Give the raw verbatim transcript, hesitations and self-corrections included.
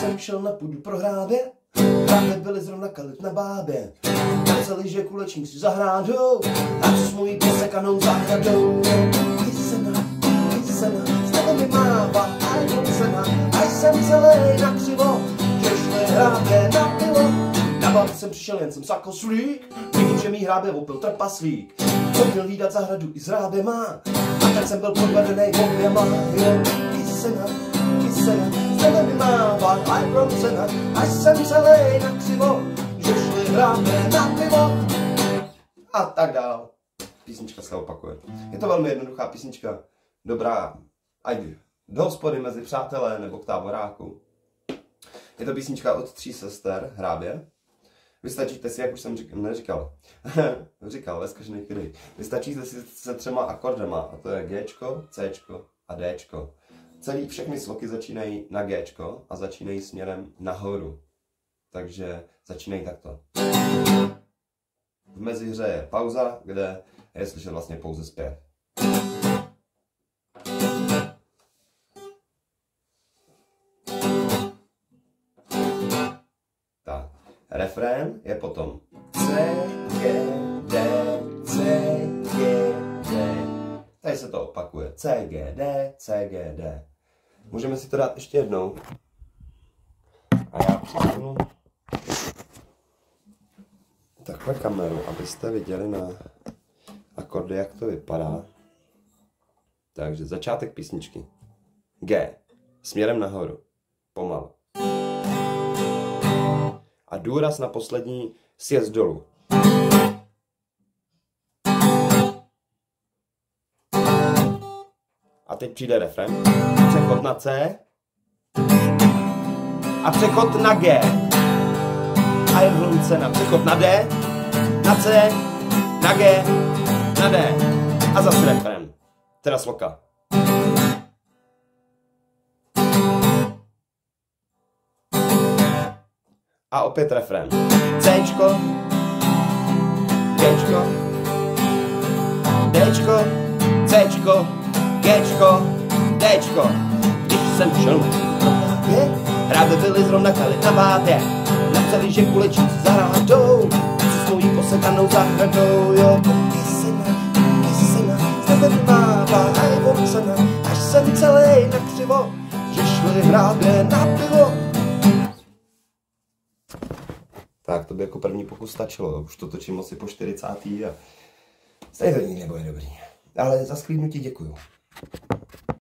jsem šel na půdu pro hrábě, hrábě byli zrovna kalit na bábě. Napsali, že kulečník si zahrádou a s mojí posekanou zahradou. Písena, písena, s tebe mi mává a jocena, a jsem celý na křivo, že šli hrábě na pivo. Na bábu jsem přišel, jen jsem sakoslík, vidím, že mý hrábě opil trpaslík. Co měl hlídat zahradu i z hrábě má, a tak jsem byl podvedenej oběma. Písena, písena, s tebe mi mává a jocena, a jsem celý na křivo, že šli hrábě na pivo. A tak dál. Písnička se opakuje. Je to velmi jednoduchá písnička, dobrá ať do hospody mezi přátelé nebo k táboráku. Je to písnička od tří sester hrábě. Vystačíte si, jak už jsem říkal, neříkal, říkal, leskažený kdy. Vystačíte si se třema akordama, a to je Gčko, Cčko a Dčko. Celý, všechny sloky začínají na Gčko a začínají směrem nahoru. Takže začínají takto. V mezihře je pauza, kde je slyšet vlastně pouze zpěv. Tak. Refrén je potom C, G, D, C, G, D. Tady se to opakuje. C, G, D, C, G, D. Můžeme si to dát ještě jednou. A já přesunu takhle kameru, abyste viděli na akordy, jak to vypadá. Takže začátek písničky. G. Směrem nahoru. Pomalu. A důraz na poslední sjezd dolů. A teď přijde refrén. Přechod na C. A přechod na G. A je hlunce na přechod na D. Na C. Na G. Na D. A zase refrén. Teda sloka. A opět refrén. Cčko, Gčko, Dčko, Cčko, Gčko, Dčko. Když jsem šel na hrábě, hrábě byli zrovna kalit na bábě. Napsali, že kulečník s zahrádou, se svojí posekanou zahradou. Jo, písena, písena, s tebe mi mává a je ocena, až jsem celý na křivo, že šli hrábě na pivo. Tak, to by jako první pokus stačilo, už to točím asi po čtyřicátý a stejně to nikdy nebude dobrý. Ale za sklídnutí děkuju.